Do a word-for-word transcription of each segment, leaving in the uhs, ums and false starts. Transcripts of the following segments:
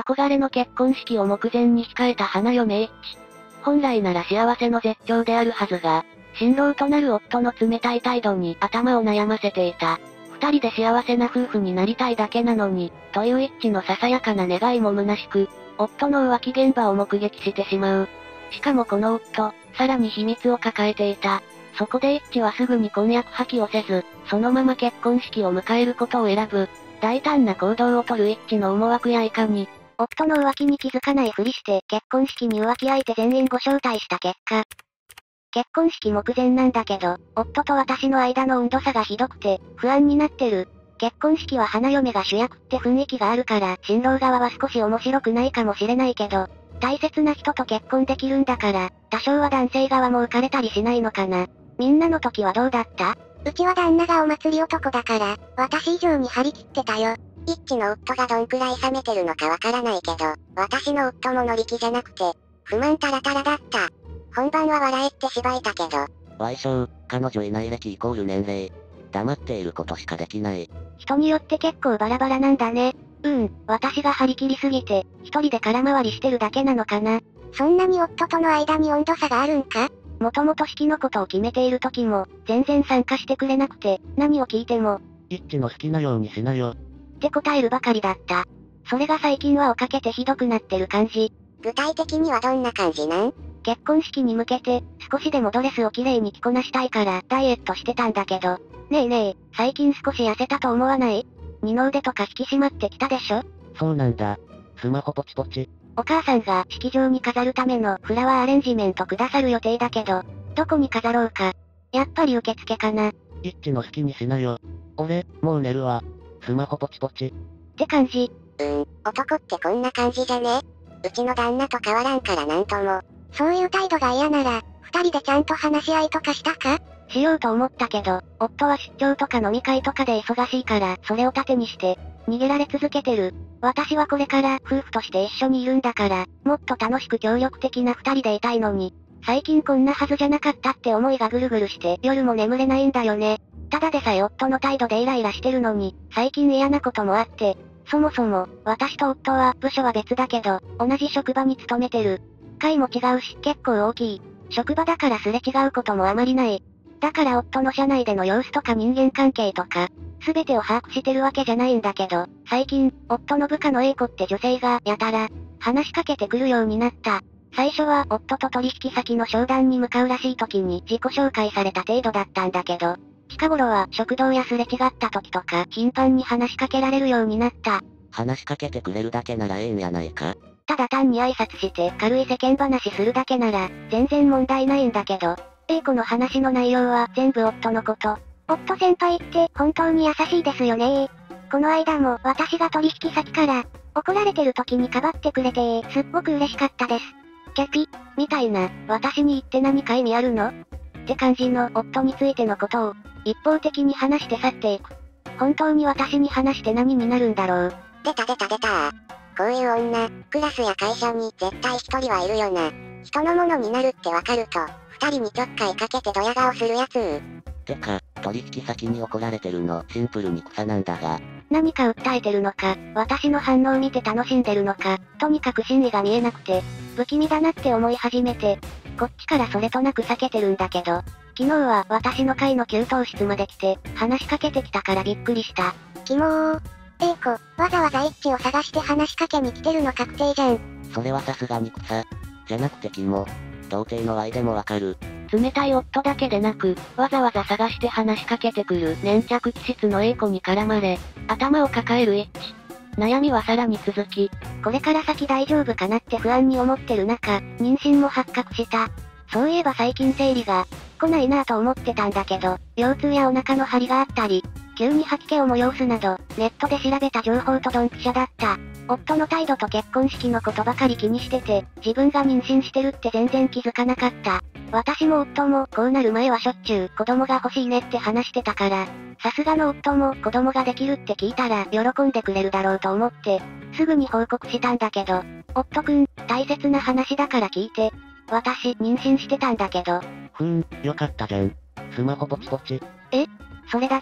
憧れの結婚式を目前に控えた花嫁 H。本来なら幸せの絶頂であるはずが、新郎となる夫の冷たい態度に頭を悩ませていた。二人で幸せな夫婦になりたいだけなのに、という一致のささやかな願いも虚しく、夫の浮気現場を目撃してしまう。しかもこの夫、さらに秘密を抱えていた。そこで一致はすぐに婚約破棄をせず、そのまま結婚式を迎えることを選ぶ。大胆な行動をとる一致の思惑やいかに、夫の浮気に気づかないふりして、結婚式に浮気相手全員ご招待した結果、結婚式目前なんだけど、夫と私の間の温度差がひどくて、不安になってる。結婚式は花嫁が主役って雰囲気があるから、新郎側は少し面白くないかもしれないけど、大切な人と結婚できるんだから、多少は男性側も浮かれたりしないのかな。みんなの時はどうだった？ うちは旦那がお祭り男だから、私以上に張り切ってたよ。一致の夫がどんくらい冷めてるのかわからないけど、私の夫も乗り気じゃなくて、不満タラタラだった。本番は笑えって芝居たけど。 賠償、彼女いない歴イコール年齢。黙っていることしかできない。 人によって結構バラバラなんだね。うん、私が張り切りすぎて、一人で空回りしてるだけなのかな。 そんなに夫との間に温度差があるんか？ もともと式のことを決めている時も、全然参加してくれなくて、何を聞いても、 一致の好きなようにしなよ。 って答えるばかりだった。それが最近は追っかけてひどくなってる感じ。 具体的にはどんな感じなん？ 結婚式に向けて、少しでもドレスをきれいに着こなしたいから、ダイエットしてたんだけど。ねえねえ、最近少し痩せたと思わない？二の腕とか引き締まってきたでしょ？ そうなんだ。スマホポチポチ。 お母さんが式場に飾るためのフラワーアレンジメントくださる予定だけど、どこに飾ろうか。やっぱり受付かな。 一致の好きにしなよ。俺、もう寝るわ。スマホポチポチ。 って感じ。 うーん、男ってこんな感じじゃね？うちの旦那と変わらんからなんとも。そういう態度が嫌なら、二人でちゃんと話し合いとかしたか？ しようと思ったけど、夫は出張とか飲み会とかで忙しいから、それを盾にして、逃げられ続けてる。私はこれから夫婦として一緒にいるんだから、もっと楽しく協力的な二人でいたいのに、最近こんなはずじゃなかったって思いがぐるぐるして夜も眠れないんだよね。ただでさえ夫の態度でイライラしてるのに、最近嫌なこともあって、そもそも、私と夫は部署は別だけど、同じ職場に勤めてる。階も違うし結構大きい。職場だからすれ違うこともあまりない。だから夫の社内での様子とか人間関係とか、すべてを把握してるわけじゃないんだけど、最近、夫の部下の A 子って女性が、やたら、話しかけてくるようになった。最初は夫と取引先の商談に向かうらしい時に自己紹介された程度だったんだけど、近頃は食堂やすれ違った時とか頻繁に話しかけられるようになった。 話しかけてくれるだけならええんやないか。 ただ単に挨拶して軽い世間話するだけなら、全然問題ないんだけど、A 子の話の内容は全部夫のこと。 夫先輩って本当に優しいですよね。この間も私が取引先から、怒られてる時にかばってくれてすっごく嬉しかったです。 キャピ、みたいな、私に言って何か意味あるの？って感じの夫についてのことを、一方的に話して去っていく。本当に私に話して何になるんだろう。 出た出た出た。こういう女、クラスや会社に絶対一人はいるよな。人のものになるってわかると、二人にちょっかいかけてドヤ顔するやつ。 てか、取引先に怒られてるのシンプルに草なんだが。 何か訴えてるのか、私の反応を見て楽しんでるのか、とにかく真意が見えなくて、不気味だなって思い始めて、こっちからそれとなく避けてるんだけど、昨日は私の階の給湯室まで来て、話しかけてきたからびっくりした。 キモー。A 子、わざわざ一致を探して話しかけに来てるの確定じゃん。 それはさすがに草。じゃなくてキモ。童貞の Y でもわかる。 冷たい夫だけでなく、わざわざ探して話しかけてくる粘着気質の A 子に絡まれ、頭を抱える一致。悩みはさらに続き、これから先大丈夫かなって不安に思ってる中、妊娠も発覚した。そういえば最近生理が、来ないなぁと思ってたんだけど、腰痛やお腹の張りがあったり、急に吐き気を催すなど、ネットで調べた情報とドンピシャだった。夫の態度と結婚式のことばかり気にしてて、自分が妊娠してるって全然気づかなかった。私も夫もこうなる前はしょっちゅう子供が欲しいねって話してたから、さすがの夫も子供ができるって聞いたら喜んでくれるだろうと思って、すぐに報告したんだけど、夫くん、大切な話だから聞いて。私、妊娠してたんだけど。 ふーん、よかったじゃん。スマホポチポチ。 え？それだけ？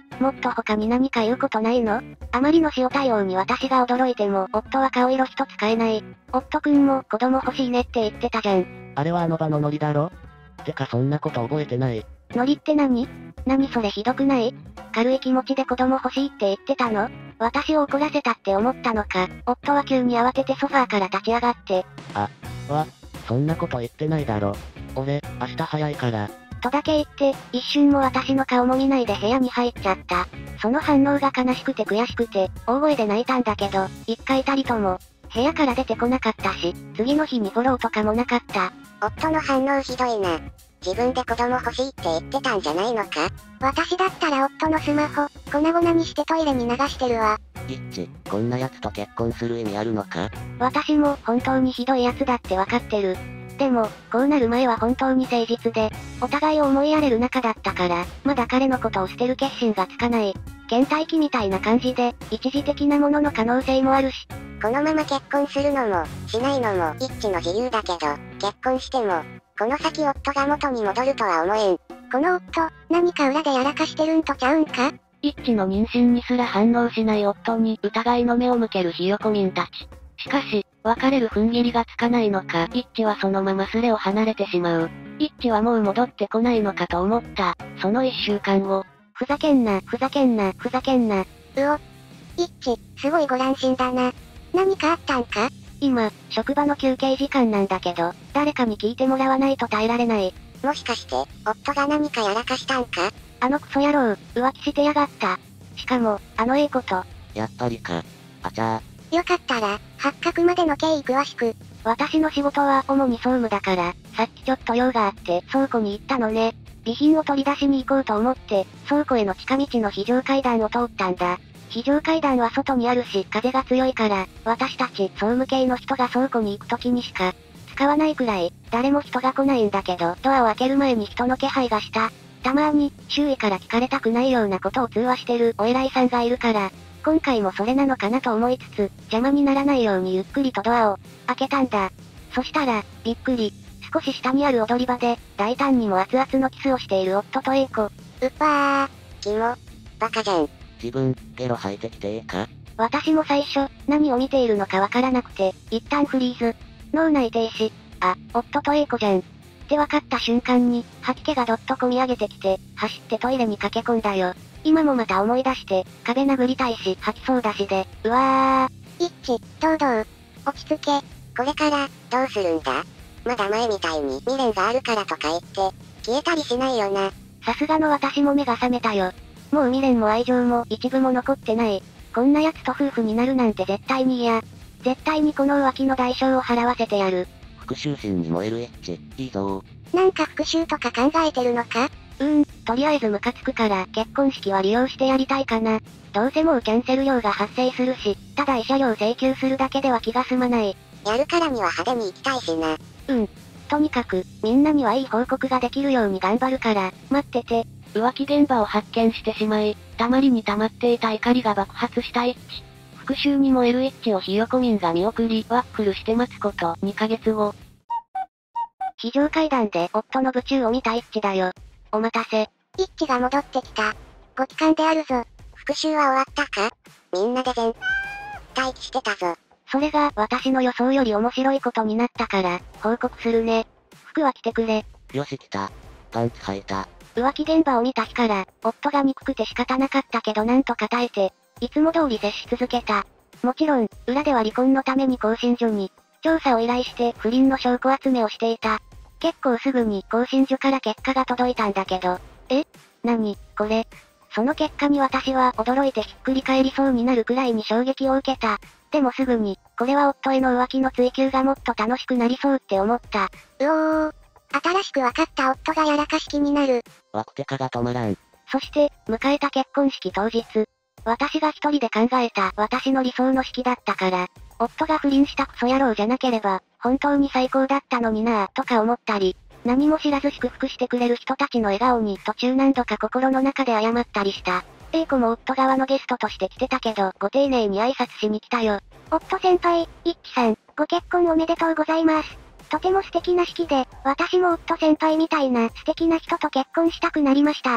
もっと他に何か言うことないの？あまりの塩対応に私が驚いても、夫は顔色一つ変えない。夫くんも子供欲しいねって言ってたじゃん。 あれはあの場のノリだろ？てかそんなこと覚えてない。 ノリって何？何それひどくない？軽い気持ちで子供欲しいって言ってたの？私を怒らせたって思ったのか。夫は急に慌ててソファーから立ち上がって。 あ、わ、そんなこと言ってないだろ。俺、明日早いから。 とだけ言って、一瞬も私の顔も見ないで部屋に入っちゃった。その反応が悲しくて悔しくて、大声で泣いたんだけど、一回たりとも、部屋から出てこなかったし、次の日にフォローとかもなかった。夫の反応ひどいな。自分で子供欲しいって言ってたんじゃないのか？私だったら夫のスマホ、粉々にしてトイレに流してるわ。 イッチ、こんな奴と結婚する意味あるのか？ 私も本当にひどい奴だってわかってる。でも、こうなる前は本当に誠実で、お互いを思いやれる仲だったから、まだ彼のことを捨てる決心がつかない。倦怠期みたいな感じで、一時的なものの可能性もあるし。このまま結婚するのも、しないのも、一致の自由だけど、結婚しても、この先夫が元に戻るとは思えん。この夫、何か裏でやらかしてるんとちゃうんか？ 一致の妊娠にすら反応しない夫に疑いの目を向けるひよこ民たち。しかし、別れる踏ん切りがつかないのか、一致はそのままスレを離れてしまう。一致はもう戻ってこないのかと思った。その一週間後。 ふざけんな、ふざけんな、ふざけんな。うお。一致、すごいご乱心だな。何かあったんか？今、職場の休憩時間なんだけど、誰かに聞いてもらわないと耐えられない。もしかして、夫が何かやらかしたんか？あのクソ野郎、浮気してやがった。しかも、あのええこと。 やっぱりか。あちゃー。よかったら、発覚までの経緯詳しく。私の仕事は主に総務だから、さっきちょっと用があって倉庫に行ったのね。備品を取り出しに行こうと思って、倉庫への近道の非常階段を通ったんだ。非常階段は外にあるし、風が強いから、私たち総務系の人が倉庫に行く時にしか、使わないくらい、誰も人が来ないんだけど、ドアを開ける前に人の気配がした。たまーに、周囲から聞かれたくないようなことを通話してるお偉いさんがいるから、今回もそれなのかなと思いつつ、邪魔にならないようにゆっくりとドアを開けたんだ。そしたら、びっくり。少し下にある踊り場で、大胆にも熱々のキスをしている夫と A 子。うっぱー。キモ。バカじゃん。 自分、ゲロ吐いてきてええか？ 私も最初、何を見ているのかわからなくて、一旦フリーズ。脳内停止。あ、夫と A 子じゃん。って分かった瞬間に、吐き気がどっと込み上げてきて、走ってトイレに駆け込んだよ。今もまた思い出して、壁殴りたいし、吐きそうだしで、うわー。一致、堂々。落ち着け。これから、どうするんだ？まだ前みたいに未練があるからとか言って、消えたりしないよな。さすがの私も目が覚めたよ。もう未練も愛情も一部も残ってない。こんな奴と夫婦になるなんて絶対に嫌。絶対にこの浮気の代償を払わせてやる。 復讐心に燃えるエッチ、いいぞー。なんか復讐とか考えてるのか？うーん、とりあえずムカつくから結婚式は利用してやりたいかな。どうせもうキャンセル料が発生するし、ただ慰謝料請求するだけでは気が済まない。やるからには派手に行きたいしな。うん。とにかく、みんなにはいい報告ができるように頑張るから、待ってて。 浮気現場を発見してしまい、たまりに溜まっていた怒りが爆発した一致。復讐に燃える一致をひよこ民が見送り、ワッフルして待つことにかげつご。 非常階段で夫の夢中を見た一致だよ。お待たせ。一致が戻ってきた。ご帰還であるぞ。復讐は終わったか？みんなで全待機してたぞ。それが私の予想より面白いことになったから、報告するね。服は着てくれ。 よし来た。パンツ履いた。 浮気現場を見た日から、夫が憎くて仕方なかったけどなんとか耐えて、いつも通り接し続けた。もちろん、裏では離婚のために更新所に、調査を依頼して不倫の証拠集めをしていた。結構すぐに更新所から結果が届いたんだけど、え？何、これ。その結果に私は驚いてひっくり返りそうになるくらいに衝撃を受けた。でもすぐに、これは夫への浮気の追求がもっと楽しくなりそうって思った。うおー。新しく分かった夫がやらかし気になる。 ワクテカが止まらん。 そして、迎えた結婚式当日。私が一人で考えた私の理想の式だったから、夫が不倫したクソ野郎じゃなければ、本当に最高だったのになぁ、とか思ったり、何も知らず祝福してくれる人たちの笑顔に途中何度か心の中で謝ったりした。A 子も夫側のゲストとして来てたけど、ご丁寧に挨拶しに来たよ。夫先輩、一致さん、ご結婚おめでとうございます。とても素敵な式で、私も夫先輩みたいな素敵な人と結婚したくなりました。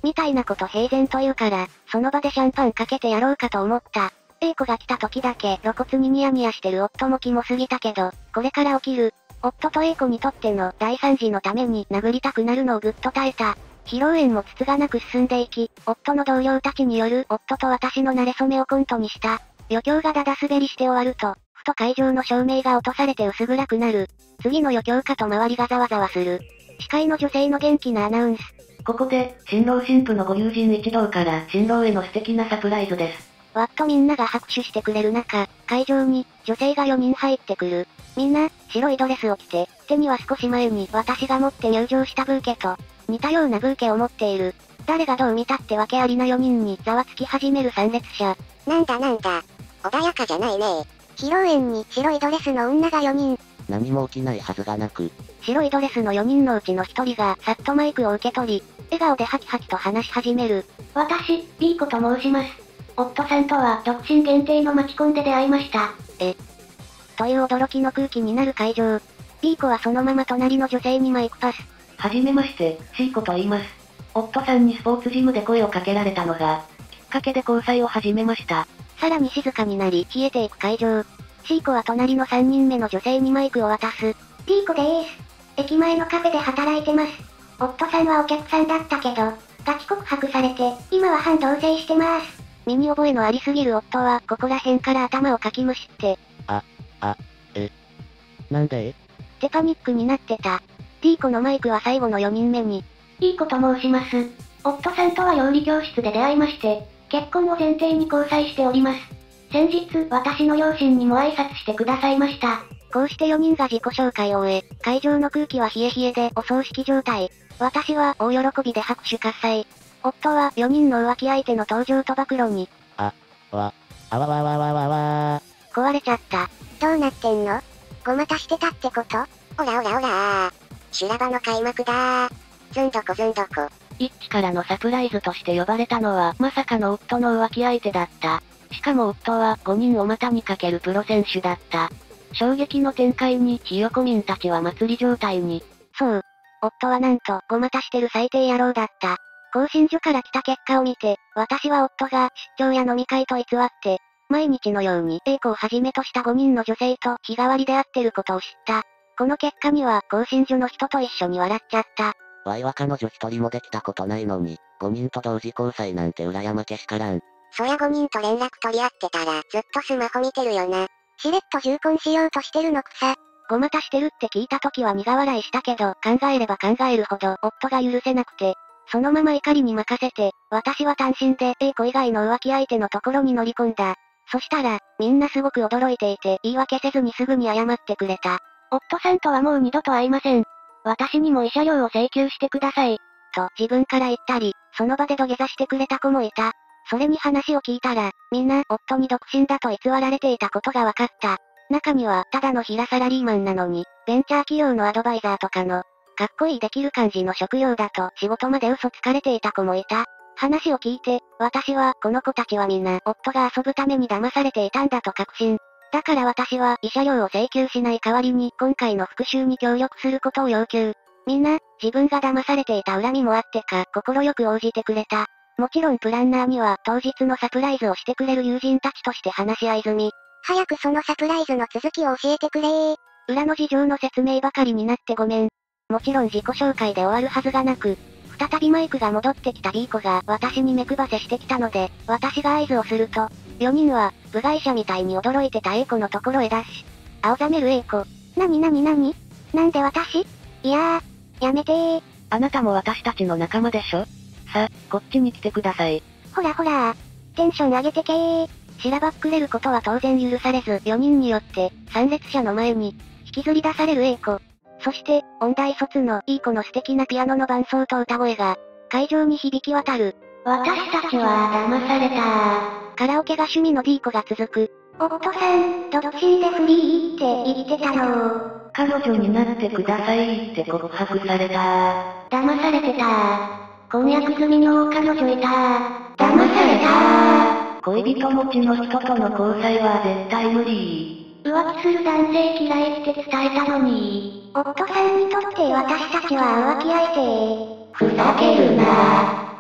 みたいなこと平然と言うから、その場でシャンパンかけてやろうかと思った。A 子が来た時だけ露骨にニヤニヤしてる夫もキモすぎたけど、これから起きる。夫と A 子にとっての大惨事のために殴りたくなるのをぐっと耐えた。披露宴もつつがなく進んでいき、夫の同僚たちによる夫と私の馴れ初めをコントにした。余興がだだ滑りして終わると、ふと会場の照明が落とされて薄暗くなる。次の余興かと周りがざわざわする。司会の女性の元気なアナウンス。 ここで、新郎新婦のご友人一同から新郎への素敵なサプライズです。 わっとみんなが拍手してくれる中、会場に、女性がよにん入ってくる。みんな、白いドレスを着て、手には少し前に私が持って入場したブーケと、似たようなブーケを持っている。誰がどう見たってわけありなよにんにざわつき始める参列者。 なんだなんだ。穏やかじゃないね。披露宴に白いドレスの女がよにん。 何も起きないはずがなく。 白いドレスのよにんのうちのひとりがさっとマイクを受け取り、笑顔でハキハキと話し始める。 私、B 子と申します。夫さんとは独身限定の巻き込んで出会いました。 えという驚きの空気になる会場。B 子はそのまま隣の女性にマイクパス。 はじめまして、C 子と言います。夫さんにスポーツジムで声をかけられたのが、きっかけで交際を始めました。 さらに静かになり、消えていく会場。C 子は隣のさんにんめの女性にマイクを渡す。 B 子でーす。駅前のカフェで働いてます。夫さんはお客さんだったけど、ガチ告白されて、今は半同棲してます。 身に覚えのありすぎる夫は、ここら辺から頭をかきむしって。 あ、あ、え。なんでってパニックになってた。D 子のマイクは最後のよにんめに。 いい子と申します。夫さんとは料理教室で出会いまして、結婚を前提に交際しております。先日、私の両親にも挨拶してくださいました。 こうしてよにんが自己紹介を終え、会場の空気は冷え冷えでお葬式状態。私は大喜びで拍手喝采。夫はよにんの浮気相手の登場と暴露に。 あ、わ、あわわわわわわー。壊れちゃった。 どうなってんの？ごまたしてたってこと？ オラオラオラー。修羅場の開幕だー。ずんどこずんどこ。 一致からのサプライズとして呼ばれたのは、まさかの夫の浮気相手だった。しかも夫はごにんを股にかけるプロ選手だった。衝撃の展開にひよこ民たちは祭り状態に。 そう。夫はなんと、ごまたしてる最低野郎だった。更新所から来た結果を見て、私は夫が出張や飲み会と偽って、毎日のように A 子をはじめとしたごにんの女性と日替わりで会ってることを知った。この結果には更新所の人と一緒に笑っちゃった。 わいは彼女一人もできたことないのに、ごにんと同時交際なんて羨まけしからん。 そりゃごにんと連絡取り合ってたら、ずっとスマホ見てるよな。しれっと重婚しようとしてるのくさ。ごまたしてるって聞いた時は苦笑いしたけど、考えれば考えるほど夫が許せなくて、そのまま怒りに任せて、私は単身で A 子以外の浮気相手のところに乗り込んだ。そしたら、みんなすごく驚いていて、言い訳せずにすぐに謝ってくれた。 夫さんとはもう二度と会いません。私にも慰謝料を請求してください。 と自分から言ったり、その場で土下座してくれた子もいた。それに話を聞いたら、みんな夫に独身だと偽られていたことが分かった。中には、ただの平サラリーマンなのに、ベンチャー企業のアドバイザーとかの、かっこいいできる感じの職業だと仕事まで嘘つかれていた子もいた。話を聞いて、私はこの子たちはみんな夫が遊ぶために騙されていたんだと確信。だから私は慰謝料を請求しない代わりに今回の復讐に協力することを要求。みんな、自分が騙されていた恨みもあってか、快く応じてくれた。もちろんプランナーには当日のサプライズをしてくれる友人たちとして話し合い済み。 早くそのサプライズの続きを教えてくれー。 裏の事情の説明ばかりになってごめん。もちろん自己紹介で終わるはずがなく、再びマイクが戻ってきた B 子が私に目配せしてきたので、私が合図をすると、よにんは、部外者みたいに驚いてた A 子のところへダッシュ。青ざめる A 子。 なになになに？なんで私？いやー、やめてー。 あなたも私たちの仲間でしょ？さ、こっちに来てください。 ほらほらー。テンション上げてけー。 しらばっくれることは当然許されず、よにんによって、参列者の前に、引きずり出される A 子。そして、音大卒のいい子の素敵なピアノの伴奏と歌声が、会場に響き渡る。 私たちは騙された。 カラオケが趣味の D 子が続く。 夫さん、独身でフリーって言ってたの。 彼女になってくださいって告白された。 騙されてた。婚約済みの彼女いた。騙された。 恋人持ちの人との交際は絶対無理。 浮気する男性嫌いって伝えたのに。夫さんにとって私たちは浮気相手。ふざけるな。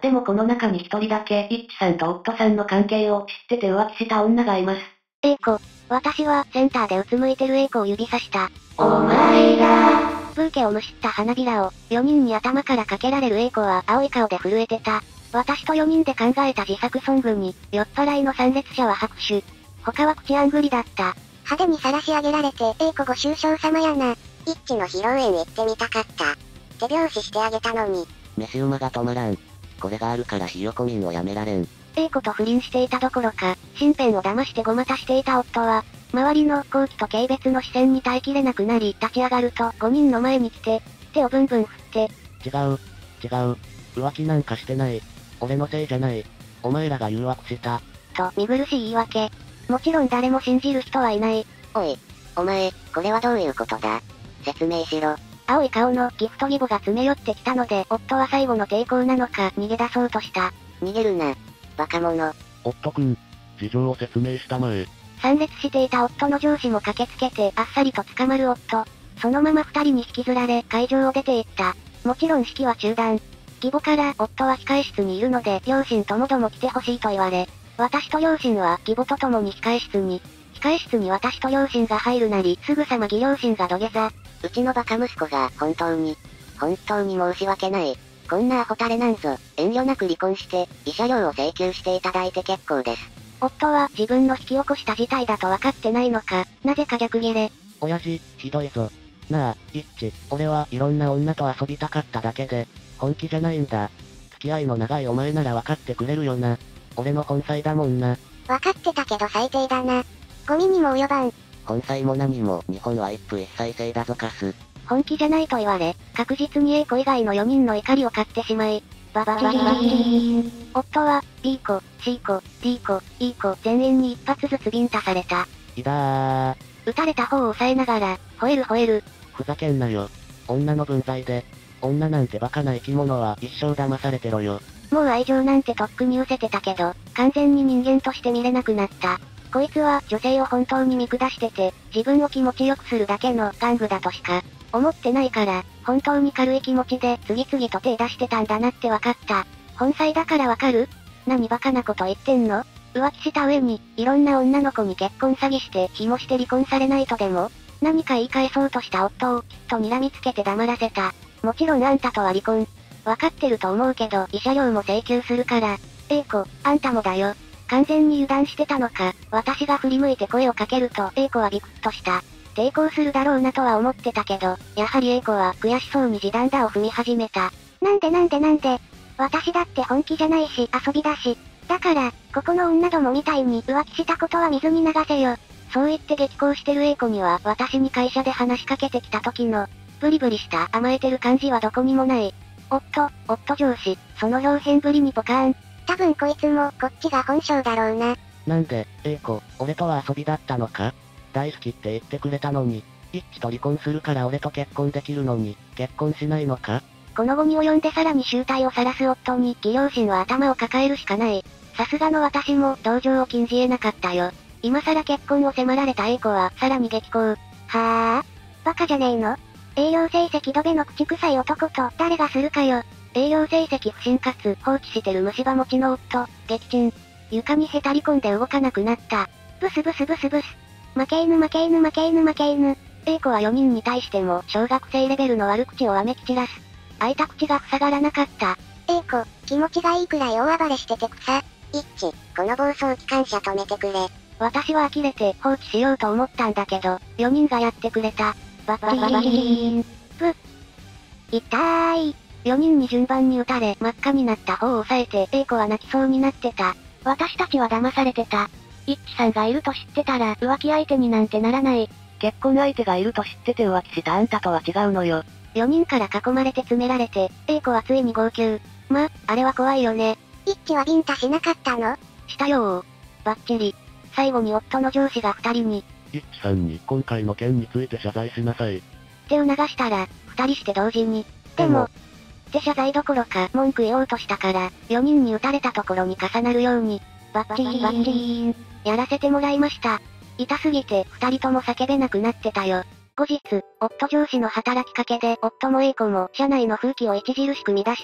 でもこの中に一人だけ、イッチさんと夫さんの関係を知ってて浮気した女がいます。 A 子。私は、センターでうつむいてる A 子を指さした。 お前だ。 ブーケをむしった花びらを、よにんに頭からかけられる A 子は青い顔で震えてた。私とよにんで考えた自作ソングに、酔っ払いの参列者は拍手。他は口あんぐりだった。派手に晒し上げられて、A 子ご愁傷様やな。イッチの披露宴行ってみたかった。手拍子してあげたのに。 飯馬が止まらん。これがあるからひよこ民をやめられん。 A 子と不倫していたどころか、身辺を騙してごまたしていた夫は、周りの好奇と軽蔑の視線に耐えきれなくなり、立ち上がるとごにんの前に来て、手をブンブン振って。 違う、違う。浮気なんかしてない。俺のせいじゃない。お前らが誘惑した。 と、見苦しい言い訳。もちろん誰も信じる人はいない。 おい、お前、これはどういうことだ？説明しろ。 青い顔のギフト義母が詰め寄ってきたので、夫は最後の抵抗なのか逃げ出そうとした。 逃げるな。バカ者。 夫くん、事情を説明したまえ。 参列していた夫の上司も駆けつけてあっさりと捕まる夫。そのまま二人に引きずられ会場を出て行った。もちろん式は中断。義母から夫は控室にいるので両親ともども来てほしいと言われ、私と両親は義母と共に控室に。控室に私と両親が入るなりすぐさま義両親が土下座。 うちのバカ息子が本当に、本当に申し訳ない。こんなアホタレなんぞ、遠慮なく離婚して、慰謝料を請求していただいて結構です。 夫は自分の引き起こした事態だと分かってないのか、なぜか逆ギレ。 親父、ひどいぞ。なあ、イッチ、俺はいろんな女と遊びたかっただけで、本気じゃないんだ。付き合いの長いお前なら分かってくれるよな。俺の本妻だもんな。 分かってたけど最低だな。ゴミにも及ばん。 本妻も何も、日本は一夫一妻制だぞカス。 本気じゃないと言われ、確実に A 子以外のよにんの怒りを買ってしまい、バババババーン。夫は、B 子、C 子、D 子、E 子全員に一発ずつビンタされた。 いだー。 撃たれた方を押さえながら、吠える吠える。 ふざけんなよ。女の分際で。女なんてバカな生き物は一生騙されてろよ。 もう愛情なんてとっくに失せてたけど、完全に人間として見れなくなった。こいつは女性を本当に見下してて、自分を気持ちよくするだけの玩具だとしか思ってないから、本当に軽い気持ちで次々と手出してたんだなってわかった。本妻だからわかる？何バカなこと言ってんの？浮気した上に、いろんな女の子に結婚詐欺して紐して離婚されないとでも、何か言い返そうとした夫をきっと睨みつけて黙らせた。もちろんあんたとは離婚。わかってると思うけど慰謝料も請求するから。A 子、あんたもだよ。完全に油断してたのか、私が振り向いて声をかけると A 子はビクッとした。抵抗するだろうなとは思ってたけど、やはり A 子は悔しそうに地団打を踏み始めた。なんでなんでなんで。私だって本気じゃないし遊びだし。だから、ここの女どもみたいに浮気したことは水に流せよ。そう言って激高してる A 子には私に会社で話しかけてきた時の、ブリブリした甘えてる感じはどこにもない。夫、夫上司、その表現ぶりにポカーン。多分こいつもこっちが本性だろうな。 なんで、A 子、俺とは遊びだったのか？大好きって言ってくれたのに、イッチと離婚するから俺と結婚できるのに、結婚しないのか？ この後に及んでさらに醜態を晒す夫に、義両親は頭を抱えるしかない。さすがの私も同情を禁じ得なかったよ。今更結婚を迫られた A 子はさらに激高。はぁ？バカじゃねえの？営業成績ドベの口臭い男と誰がするかよ。営業成績不振かつ放置してる虫歯持ちの夫、撃沈。床にへたり込んで動かなくなった。ブスブスブスブス。負け犬負け犬負け犬負け犬。A 子はよにんに対しても小学生レベルの悪口をわめき散らす。開いた口が塞がらなかった。 A 子、気持ちがいいくらい大暴れしてて草。イッチ、この暴走機関車止めてくれ。 私は呆れて放置しようと思ったんだけど、よにんがやってくれた。バッバババキーン。ぷっ。痛ーい。よにんに順番に撃たれ真っ赤になった方を押さえて A 子は泣きそうになってた。私たちは騙されてた。イッチさんがいると知ってたら浮気相手になんてならない。 結婚相手がいると知ってて浮気したあんたとは違うのよ。 よにんから囲まれて詰められて、A 子はついに号泣。ま、あれは怖いよね。 イッチはビンタしなかったの？ したよー。バッチリ。最後に夫の上司が二人に。 イッチさんに今回の件について謝罪しなさい。 手を流したら、二人して同時に。でも、って謝罪どころか文句言おうとしたから、よにんに撃たれたところに重なるように、バッチーバッチーン、やらせてもらいました。痛すぎて二人とも叫べなくなってたよ。後日、夫上司の働きかけで夫も A 子も社内の風紀を著しく乱した。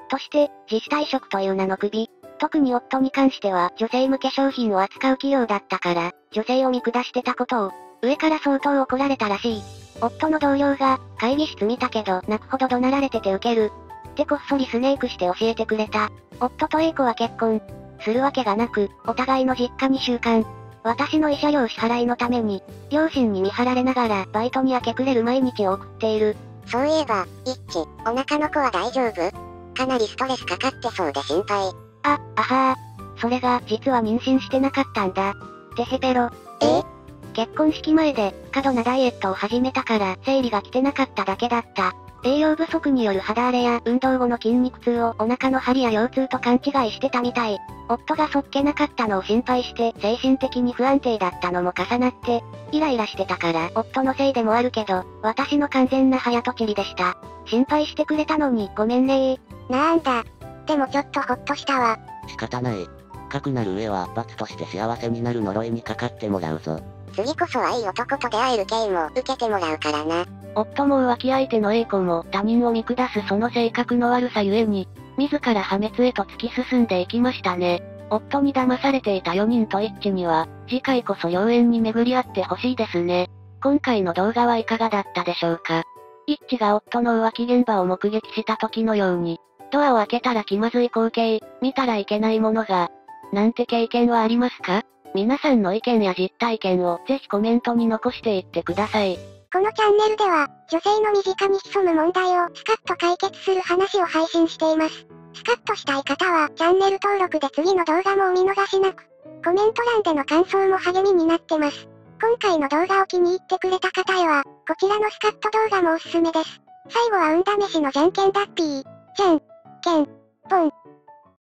として、自主退職という名の首。特に夫に関しては女性向け商品を扱う企業だったから、女性を見下してたことを、上から相当怒られたらしい。夫の同僚が、会議室見たけど泣くほど怒鳴られててウケる。ってこっそりスネークして教えてくれた。夫と A 子は結婚。するわけがなく、お互いの実家に収監。私の慰謝料支払いのために、両親に見張られながらバイトに明け暮れる毎日を送っている。 そういえば、イッチ、お腹の子は大丈夫？かなりストレスかかってそうで心配。 あ、あはー。それが、実は妊娠してなかったんだ。てへぺろ。 え？ 結婚式前で、過度なダイエットを始めたから、生理が来てなかっただけだった。栄養不足による肌荒れや運動後の筋肉痛をお腹の張りや腰痛と勘違いしてたみたい。夫がそっけなかったのを心配して精神的に不安定だったのも重なって、イライラしてたから夫のせいでもあるけど、私の完全な早とちりでした。心配してくれたのにごめんねー。 なんだ。でもちょっとほっとしたわ。 仕方ない。かくなる上は罰として幸せになる呪いにかかってもらうぞ。 次こそはいい男と出会える刑も受けてもらうからな。 夫も浮気相手の A 子も他人を見下すその性格の悪さゆえに、自ら破滅へと突き進んでいきましたね。夫に騙されていたよにんと一致には、次回こそ良縁に巡り合ってほしいですね。今回の動画はいかがだったでしょうか。一致が夫の浮気現場を目撃した時のように、ドアを開けたら気まずい光景、見たらいけないものが、なんて経験はありますか？皆さんの意見や実体験をぜひコメントに残していってください。 このチャンネルでは、女性の身近に潜む問題をスカッと解決する話を配信しています。スカッとしたい方はチャンネル登録で次の動画もお見逃しなく。コメント欄での感想も励みになってます。今回の動画を気に入ってくれた方へは、こちらのスカッと動画もおすすめです。最後は運試しのじゃんけんだっぴー。じゃんけんぽん。